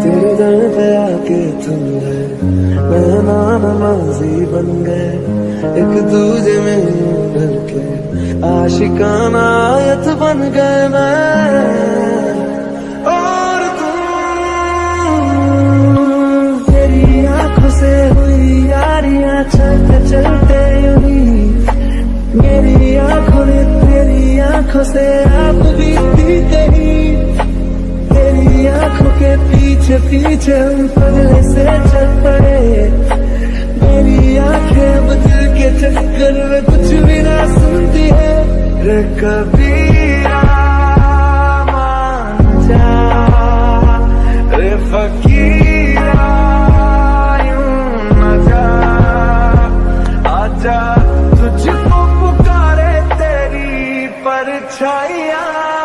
तेरे दर पे आके तुम गए, मैं नमाजी बन गए, एक दूजे में डर के आशिकाना आयत बन गए मैं और तुम। तेरी आंखों से हुई यारियां चलते चलते यूं, मेरी आंखों ने तेरी आंखों से आप बीती कहीं, तेरी आंखों के पीछे पीछे हम पगले से चल पड़े, मेरी आंखें अब दिल के चक्कर में कुछ भी ना सुनती है। रे कबीरा मान जा, रे फकीरा यूं न जा, आजा तुझको पुकारे तेरी परछाइयां।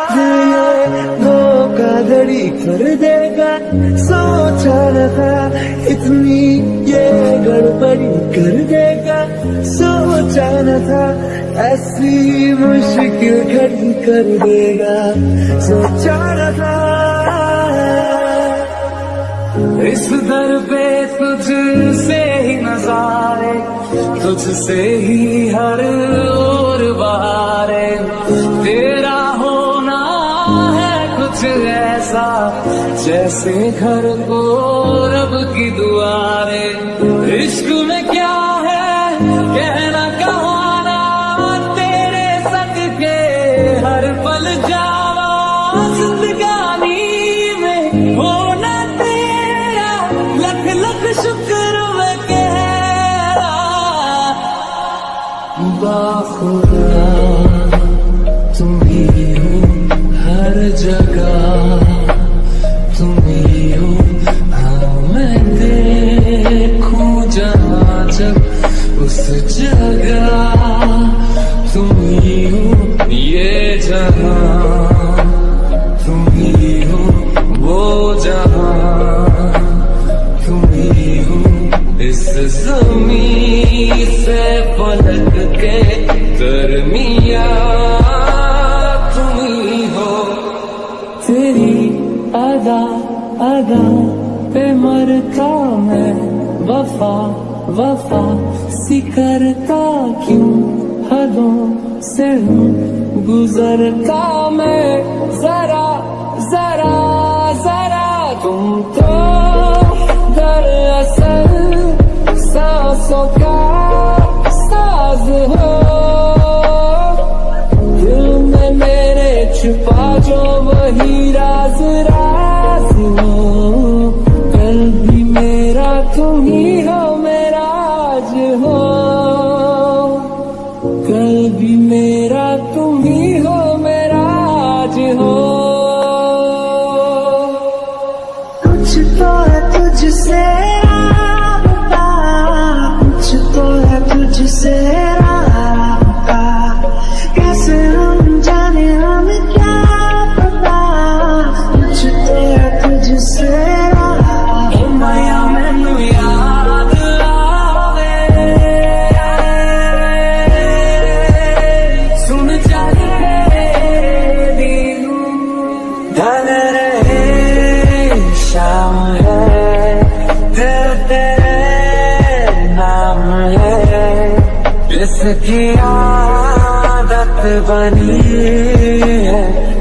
धोखाधड़ी कर देगा सोचा न था, इतनी ये गड़बड़ी कर देगा सोचा न था, ऐसी मुश्किल घड़ी कर देगा सोचा न था। इस दर पे तुझसे ही नजारे, तुझसे ही हर ओर बहारे, तेरा होना है कुछ ऐसा जैसे घर को रब की दुआरे। इश्क में क्या है कहना कहाना, तेरे सदके हर पल जावा, जिंदगानी में होना तेरा लख लख शुक्र मैं कह रहा। बाखुदा तुम ही हो हर जगह, तुम ही हो हाँ मैं देखूं जहाँ जब उस जगह, तुम ही हो ये जहाँ, तुम ही हो वो जहाँ, तुम ही हो इस ज़मीं से फलक के दरमिया, तुम ही हो। तेरी अदा अदा पे मरता मैं, वफा वफा सी करता क्यों, हदों से हूँ गुजरता मैं, जरा जरा जरा तुम तो दरअसल सांसों का साज हो, दिल में मेरे छुपा जो वही राज राज हो, कल भी मेरा तुम ही हो मेरा आज हो, कल भी मेरा तुम ही हो मेरा आज हो। कुछ तो है तुझसे राबता, कुछ तो है तुझसे राबता, कैसे हम जाने हमें क्या पता, कुछ तो है तुझसे राबता। माया मैनू याद आवे, सुन चल तेरी ढल रहे शाम है, दिल तेरे नाम है, जिसकी आदत बनी है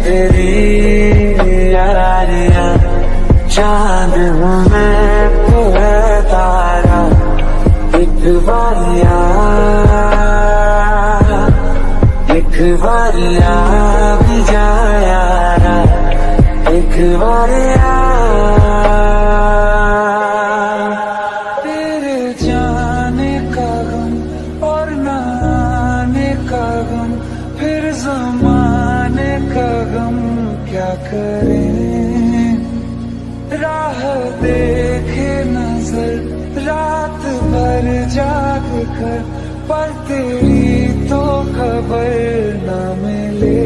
तेरी यारियां, चांद हूँ मैं तो है तारा, एक बारिया भी जा यारा, एक बारिया। तेरे जाने का गम और न आने का गम, फिर ज़माने का गम क्या करें, राह देखे नजर रात भर जाग कर, पर तेरी तो खबर न मिले।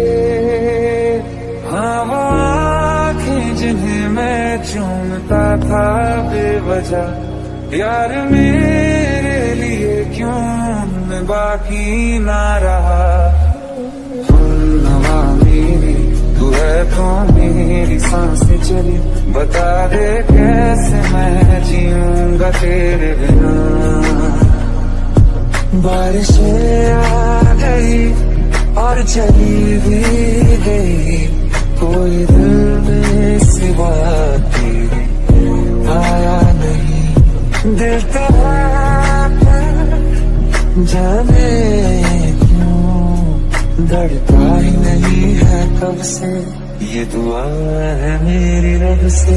हाँ वो आँखें जिन्हें मैं चूमता था बेवजह, यार मेरे लिए क्यों बाकी ना रहा। नवा मेरी तू है तो मेरी सांसें चली, बता दे कैसे मैं जीऊंगा तेरे बिना। बारिशें आ गई और चली भी गई, कोई दिल में सिवा तेरे आया नहीं। दिल तेरा जाने क्यों धड़का ही नहीं है कब से, ये दुआ है मेरी रब से।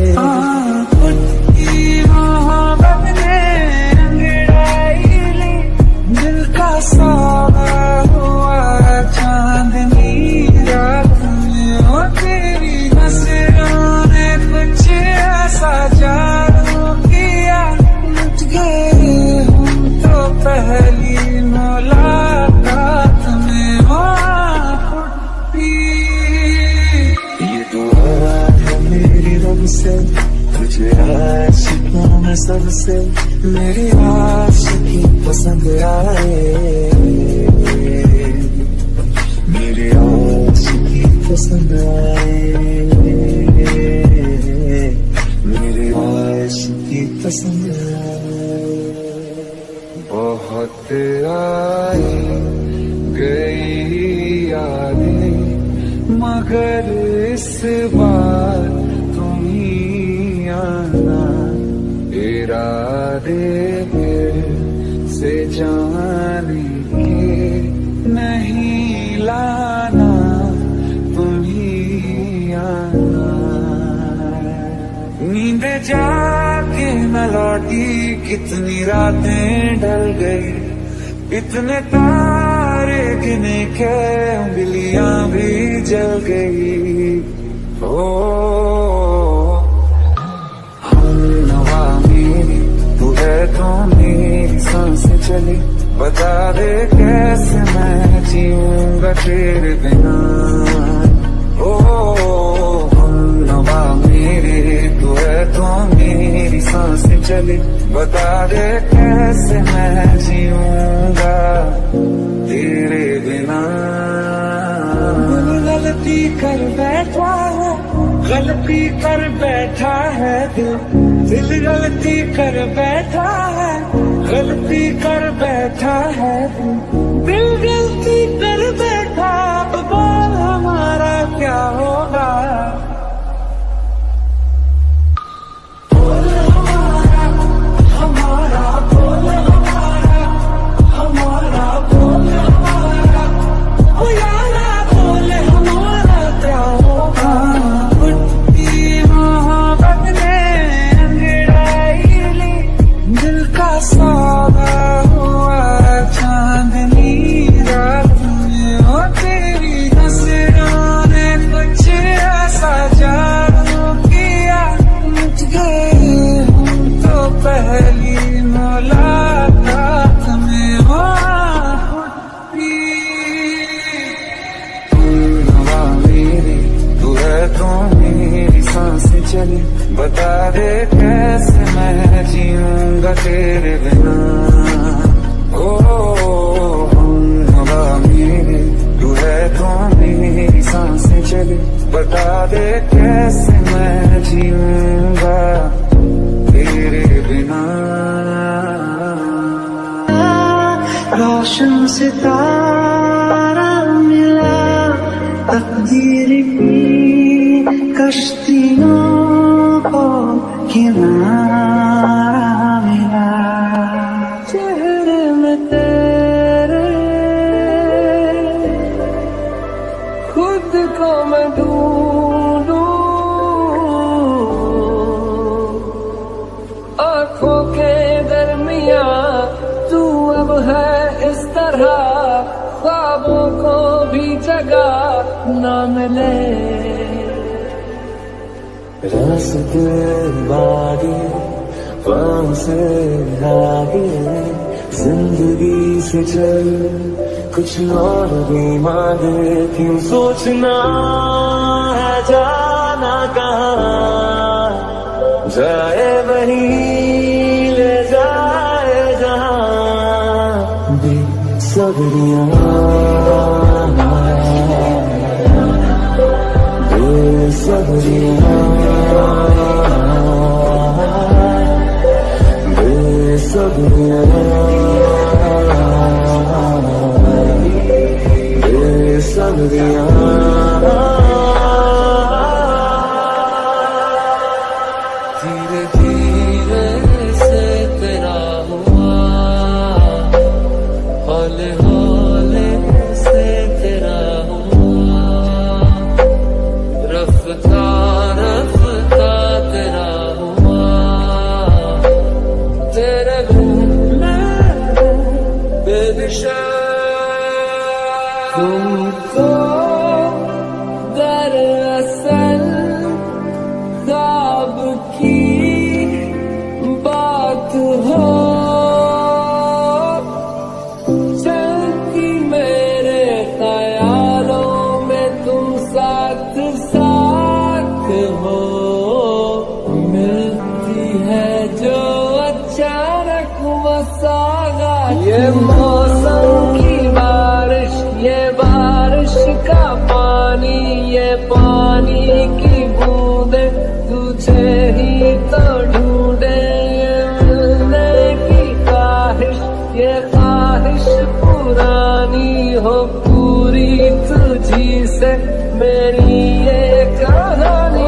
मोहब्बत ने अंगड़ाई ली, दिल का सौदा हुआ चांदनी रात में। ओ तेरी नजरों ने कुछ ऐसा जादू किया, लुट गए हम तो पहली मुलाकात में। ये दुआ है मेरी रब से, तुझे आशिकों में सबसे मेरी आशिकी पसंद आए, मेरी आशिकी पसंद आए, मेरी आशिकी पसंद आए। बहुत आई गई यादें मगर इस बार तुम ही आना, इरादे से जाने के नहीं लाना, तुम ही आना। नींद जाके न लौटी, कितनी रातें ढल गई, इतने तारे गिने के उंगलियां भी जल गई। ओ हम नवा मेरी तू है तो मेरी सांसें चली, बता दे कैसे मैं जीऊंगा तेरे बिना। ओ हम नवा मेरे तू है तो मेरी सांसें चली, बता दे कैसे मैं जीऊंगा तेरे बिना। गलती कर बैठा है, गलती कर बैठा है दिल, दिल गलती कर बैठा है, गलती कर बैठा है दिल, दिल गलती कर बैठा। अब बोल हमारा क्या होगा, बोल हमारा, हमारा बोल हमारा, हमारा बोल हमारा, ओ यारा बोल हमारा क्या होगा। उठती मोहब्बत ने अंगड़ाई ली, दिल का सौदा हुआ चांदनी रात में। ओ तेरी नजरों ने कुछ ऐसा जादू किया, लुट गए हम तो पहली मुलाकात में। हो तुम नवा मेरी तू है तो मेरी सांसें चली, बता दे कैसे मैं जीऊंगा तेरे बिना। ओ हम नवा मेरे तू है तो मेरी सांसें चली, बता दे कैसे मैं जीऊंगा तेरे बिना। रोशन सितारा मिला, तकदीर की कश्तियों को किनारा मिला, चेहरे में तेरे खुद को मैं ढूंढूं, आंखों के दरमिया तू अब है इस तरह, ख्वाबों को भी जगह न मिले। रास्ते बागी पाँव से आगे, जिंदगी से चल कुछ और भी मांगे, क्यों सोचना है जाना कहाँ, जाए वहीं ले जाए जहाँ। बेसब्रियाँ बेसब्रियाँ बेसब्रियां बेसब्रियां धीरे धीरे से तेरा हुआ, हौले हौले से तेरा हुआ, रफ्ता रफ्ता तेरा हुआ, तेरे घूमने बेदिशा तुमको दरअसल ख्वाब की बात हो, चलती मेरे ख्यालों में तुम साथ साथ हो, मिलती है जो अचानक मसागात, ये मौसम की बारिश, ये बारिश का पानी, ये पानी की बूंदे तुझे ही तो ढूंढे, ये मिलने की ख्वाहिश, ये ख्वाहिश पुरानी हो पूरी तुझी से मेरी ये कहानी।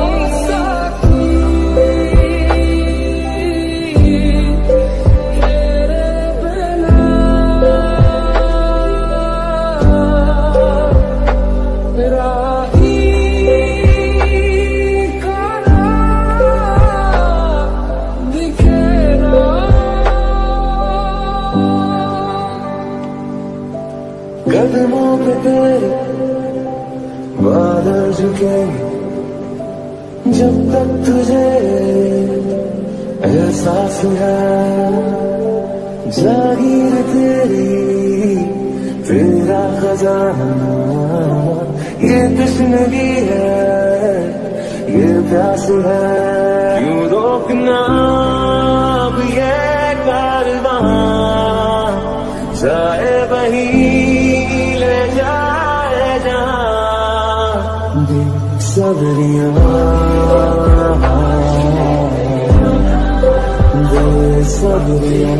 कदमों पे तेरे बादल झुकेंगे जब तक तुझे एहसास है, जागीर तेरी तेरा खजाना, ये तश्नगी है, ये प्यास है, क्यों रोकना अब ये कारवां, जाए वही ले जाए जहां, बेसब्रियां बेसब्रियां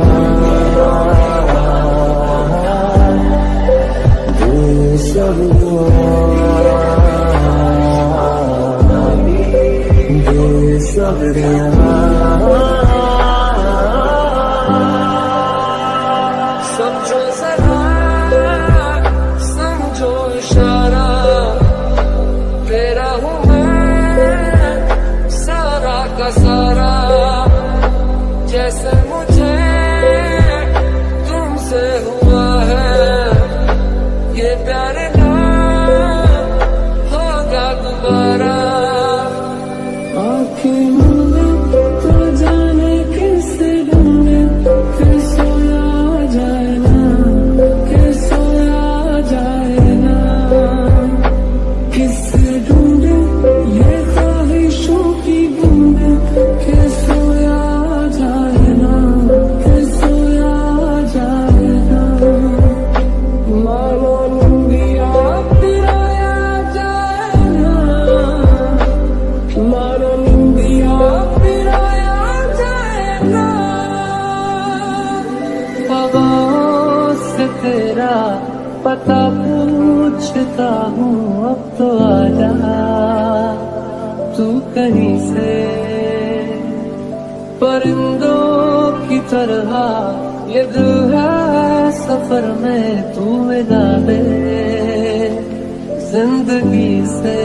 बेसब्रियां समझो जरा, समझो इशारा, तेरा हूँ मैं सारा का सारा, जैसे मुझे तुमसे हुआ है, ये प्यार ना होगा दोबारा। आँखें मूंदे तो जाने किससे ढूंढे, फिर सोया जाए ना, फिर सोया जाए ना, किससे ढूंढे ये ख्वाहिशों की बूंदे, फिर सोया जाए ना, फिर सोया जाए ना, मानो निंदिया पिराया जाए ना, मानो निंदिया पिराया जाए ना, हवाओं से तेरा पता पूछता हूँ, अब तो आजा तू कहीं से, परिंदों की तरह ये दिल है सफर में, तू विदा दे जिंदगी से,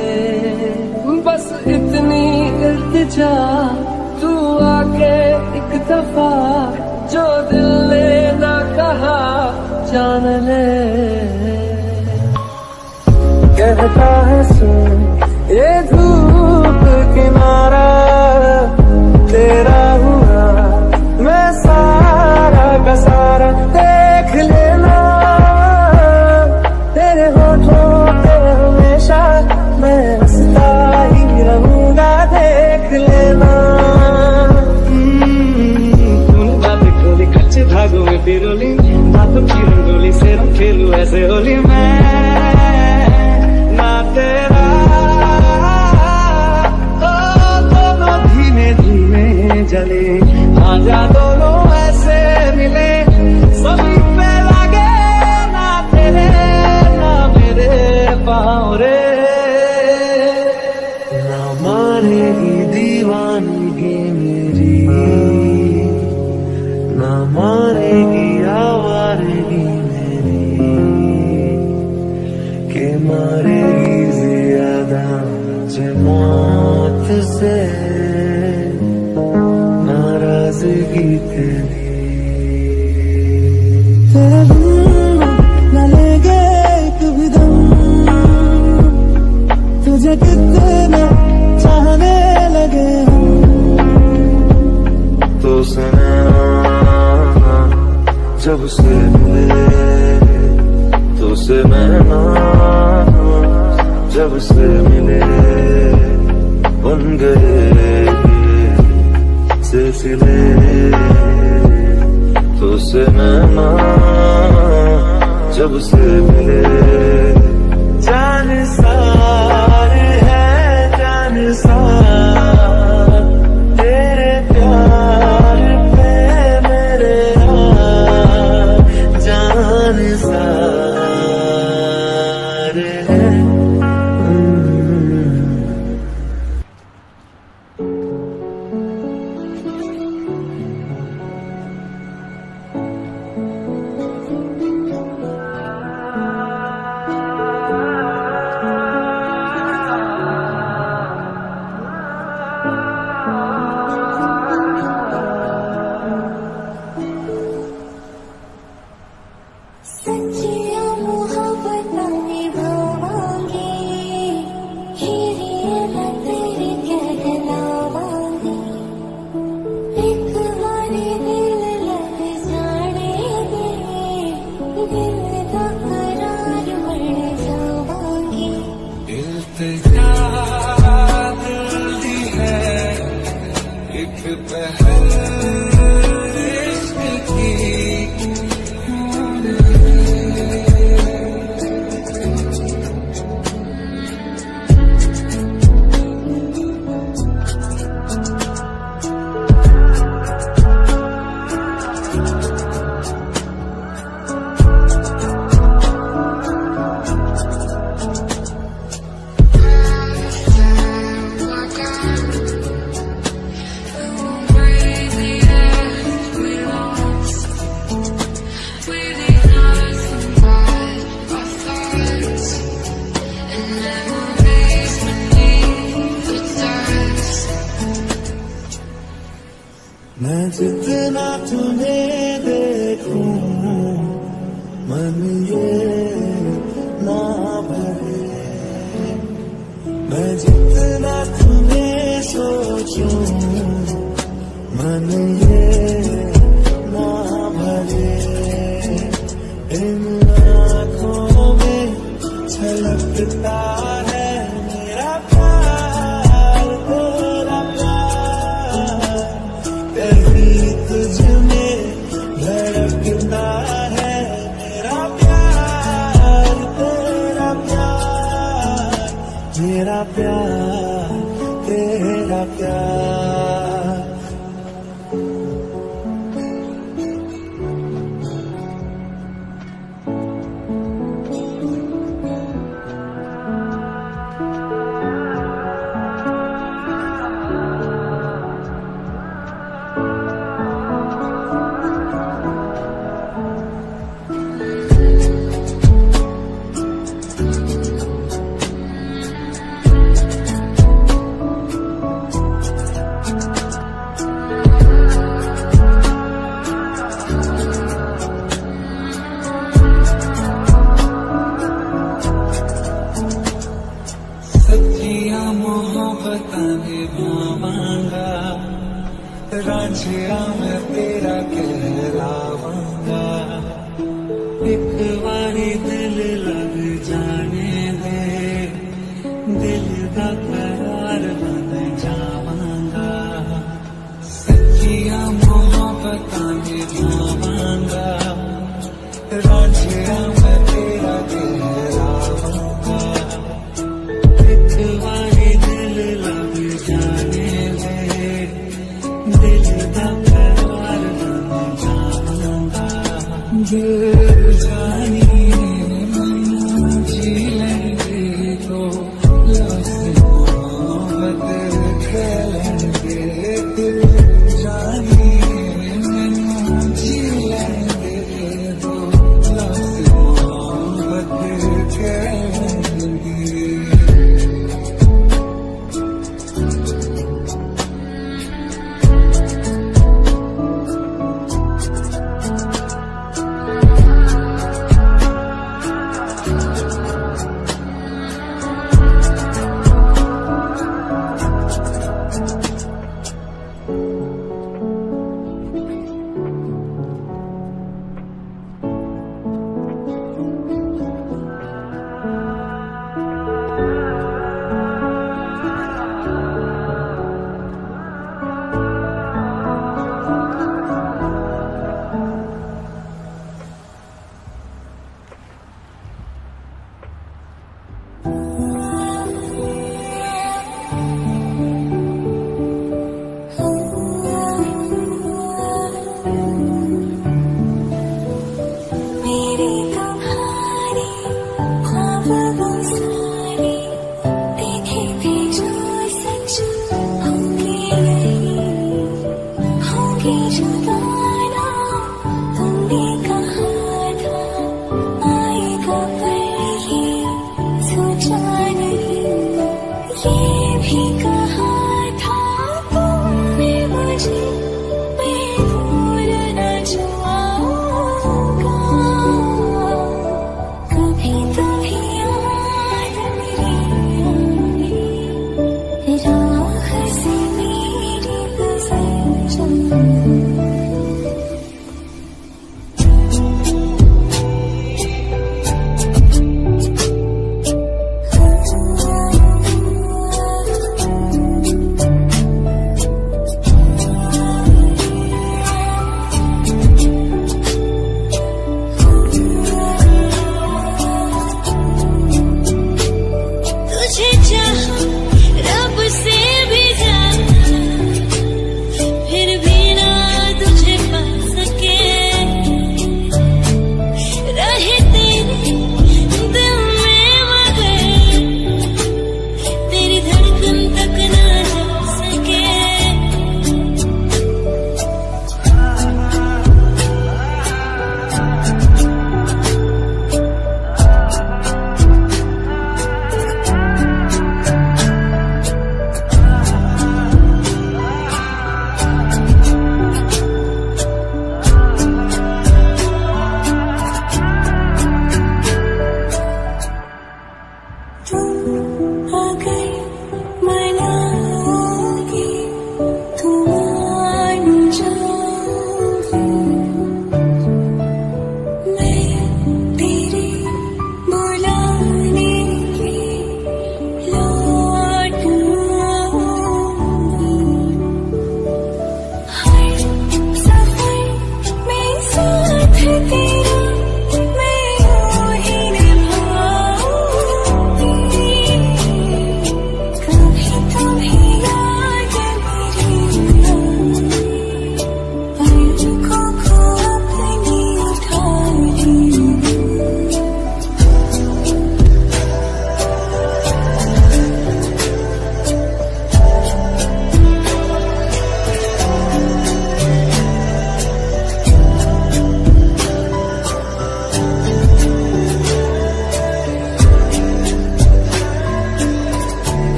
बस इतनी इल्तिजा तू आके एक दफा, जो दिल ने ना कहा जान ले, कहता है सुन ये धूप किनारा, तेरा हुआ मैं सारा का सारा, देख लेना तेरे होठों पे हमेशा मैं हंसता ही रहूंगा, देख लेना। तूने बातें खोली कच्चे धागों में पिरोली, बातों की रंगोली से खेलूं ऐसे होली मैं, ना तेरा तुझे मौत से नाराजगी तेरी, तेरे बिन न लेंगे एक भी दम, तुझे कितना चाहने लगे हम। तो सुना जब से मिले, तो से नैना जब से मिले, बन गए सिलसिले। तो से नैना जब से मिले, जान सारे है जान सार, तेरे प्यार पे मेरे यार जान सारे है। मैं जितना तुम्हें देखूं मन ये ना भरे, मैं जितना तुम्हें सोचूं मन ये ना भरे। इन आँखों में छलकता है मेरा प्यार, तेरा प्यार, तेरी तुझ में धड़कता है मेरा प्यार, तेरा प्यार, मेरा प्यार, तेरा प्यार। रांझिया मैं तेरा कहलावांगा, एक बारी दिल लग जाने दे, दिल का करार बन जावांगा। सच्चिया मोहब्बतां निभावांगा, रांझिया मैं तेरा कहलावांगा, एक बारी दिल लग जाने दे, दिल का करार बन जाऊंगा।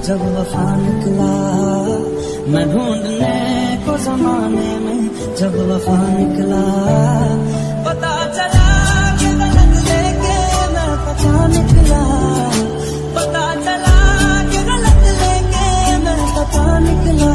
जब वफा निकला, मैं ढूंढने को जमाने में जब वफा निकला, पता चला कि गलत लेके मैं पता निकला, पता चला कि गलत लेके मैं पता निकला।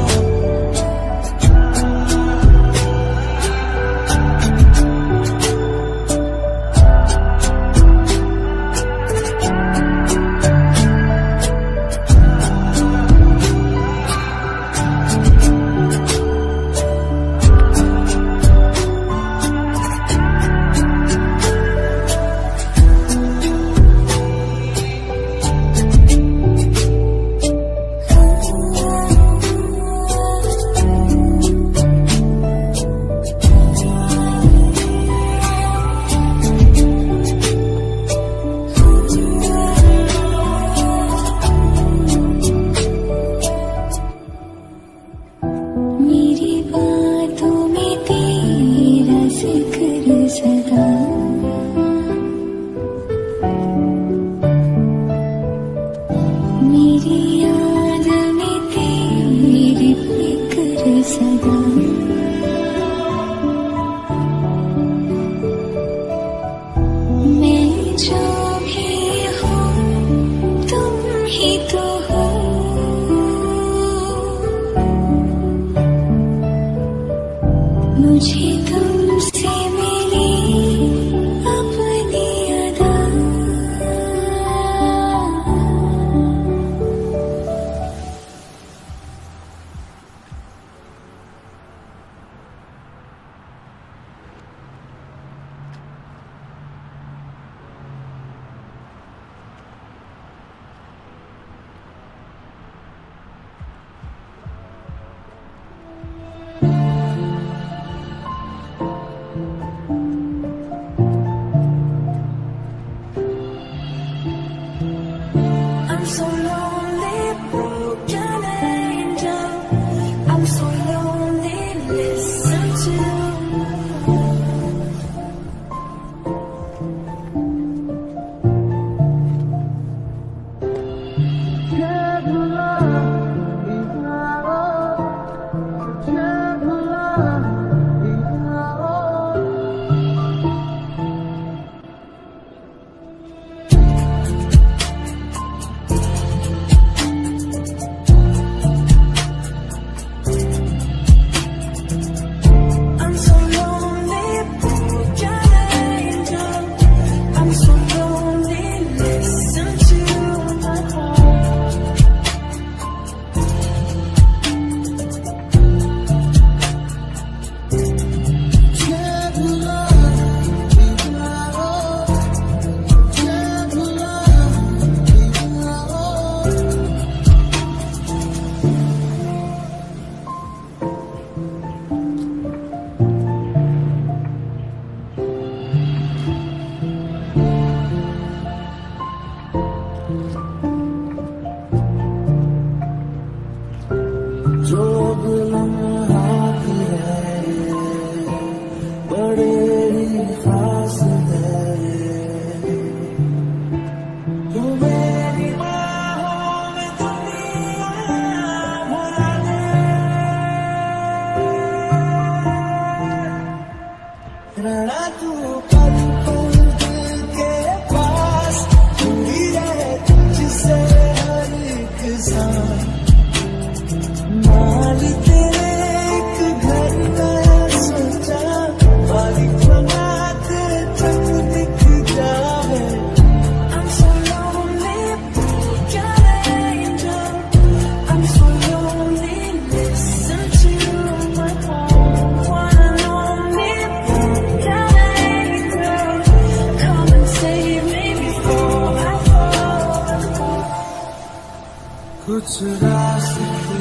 कुछ रास्ते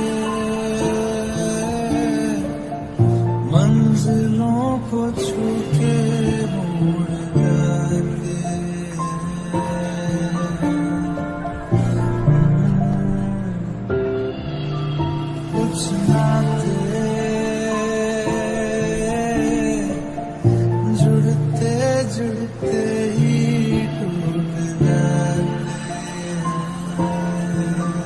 मंजिलों को छू के मुड़ जाते कुछ नाते जुड़ते जुड़ते ही टूट जाते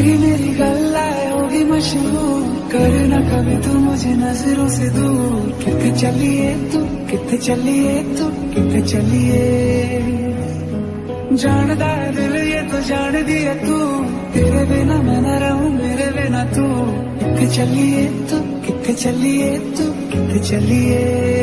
तेरी मेरी गल्लाए होगी मशहूर, करना कभी तू मुझे नजरों से दूर। कितने चलिए तू, कितने चलिए तू, कितने चलिए। जानदा है दिल ये तो जान दिया तू, तेरे बिना मैं न रहूं मेरे बिना तू। कितने चलिए तू, कितने चलिए तू, कितने चलिए।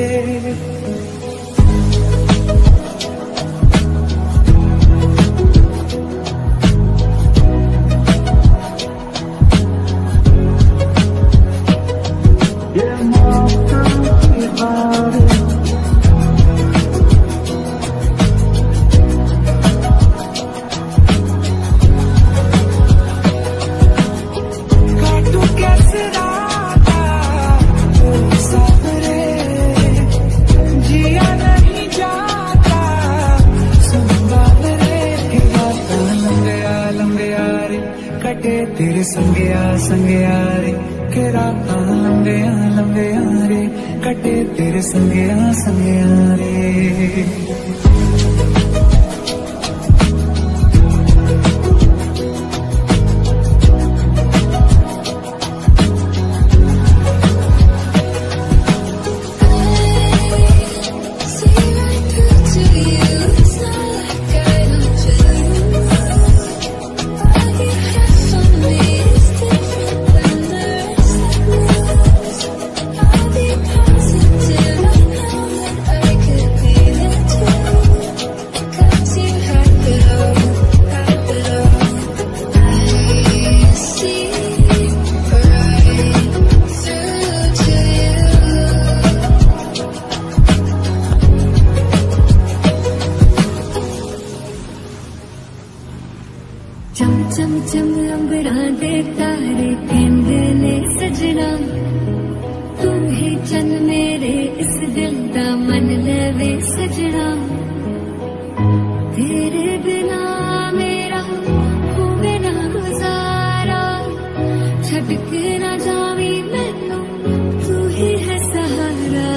तेरे संगया संगया रे के रात लंबे लंबे रे, कटे तेरे संगया संगया रे। चम चम चम अंबरा दे तारे कहंदे ने सजना, तू ही चन मेरे इस दिल दा मन लवे सजना। तेरे बिना मेरा होवे ना गुजारा, छड़ के ना जावी मैनू तू ही है सहारा।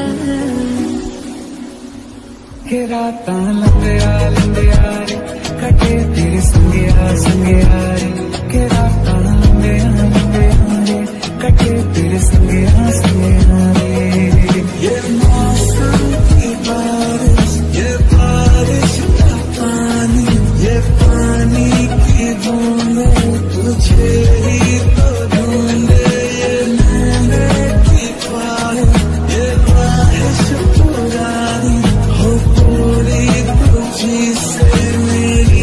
के रातां लंबिया लंबिया रे, कटे तेरे संगया संगया रे। के रातां लंबिया लंबिया रे, कटे तेरे संगया संगया रे। ये मौसम की बारिश, ये बारिश का पानी, ये पानी की बूंदें तुझे ही तो ढूंढे। ये मैंने की ख्वाहिश, ये ख्वाहिश पुरानी हो पूरी तुझी से मेरी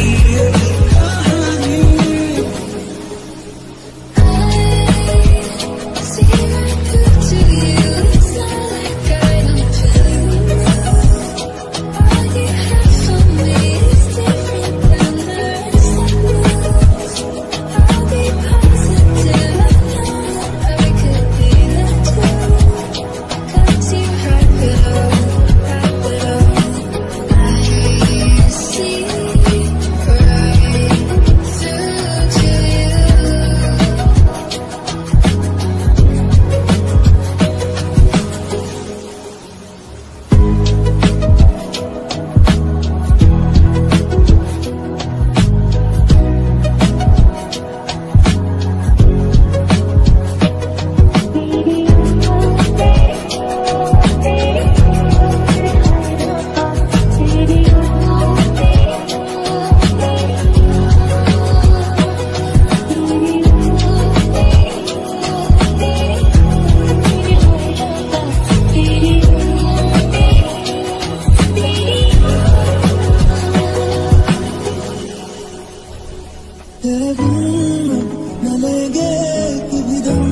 न लेंगे कभी दम,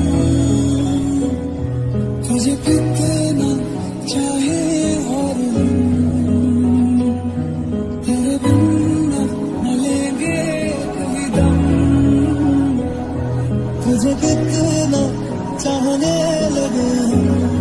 तुझे कितना चाहे और तेरे बिन न लेंगे कभी दम, तुझे कितना चाहने लगे।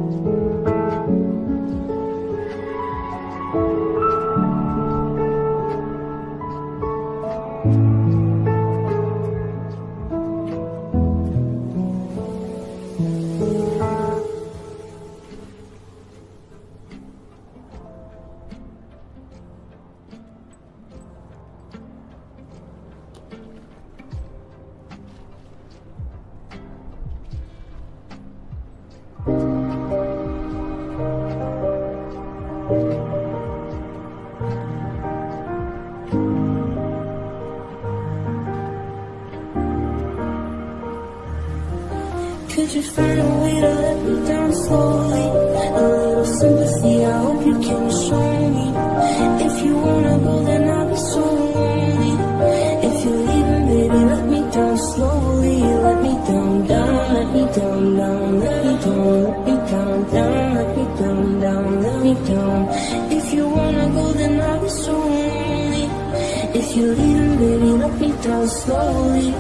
Could you find a way to let me down slowly? A little sympathy, I hope you can show me. If you wanna go, then I'll be so lonely. If you're leaving, baby, let me down slowly. Let me down, down, let me down, down, let me down, let me down, down, let me down, down, let me down. If you wanna go, then I'll be so lonely. If you're leaving, baby, let me down slowly.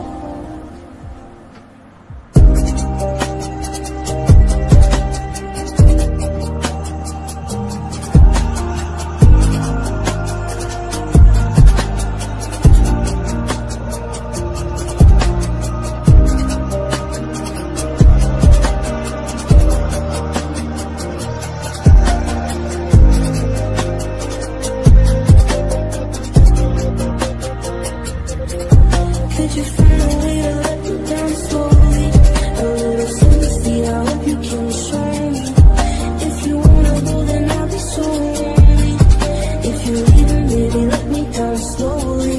Could you find a way to let me down slowly? A little sympathy, I hope you can show me. If you wanna go, then I'll be so lonely. If you're leaving, baby, let me down slowly.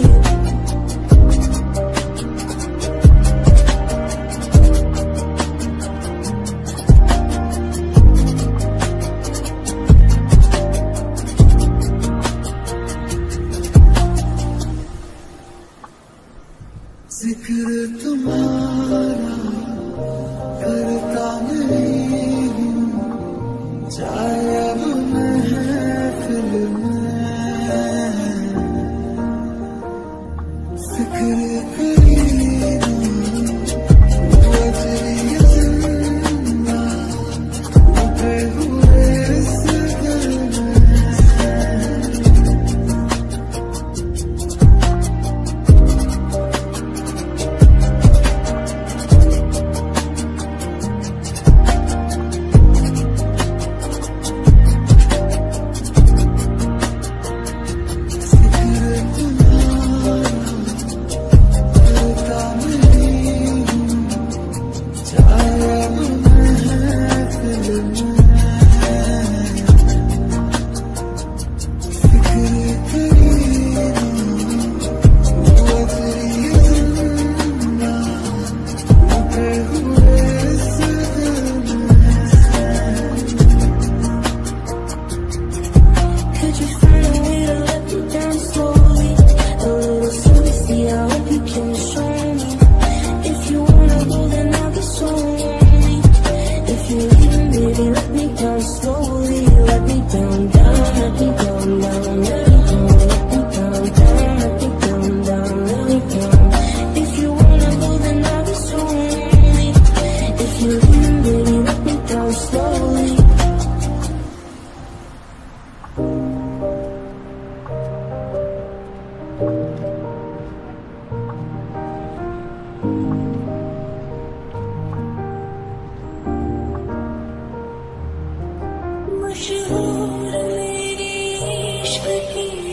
जिक्र तुम्हारा करता नहीं हूँ, चाहे अब महफिल में जिक्र करीना बजरी जिंदा उठे हुए इस दिल में। Could you find a way to let me down slowly? A little sympathy, I hope you can show me. If you wanna go, then I'll be so lonely. If you're leaving, baby, let me down slowly. Let me down, down, let me down, down, let me down, let me down, down, let me down, down, let me down. If you wanna go, then I'll be so lonely. If you're leaving, baby, let me down slowly. मशहूर मेरी इश्क की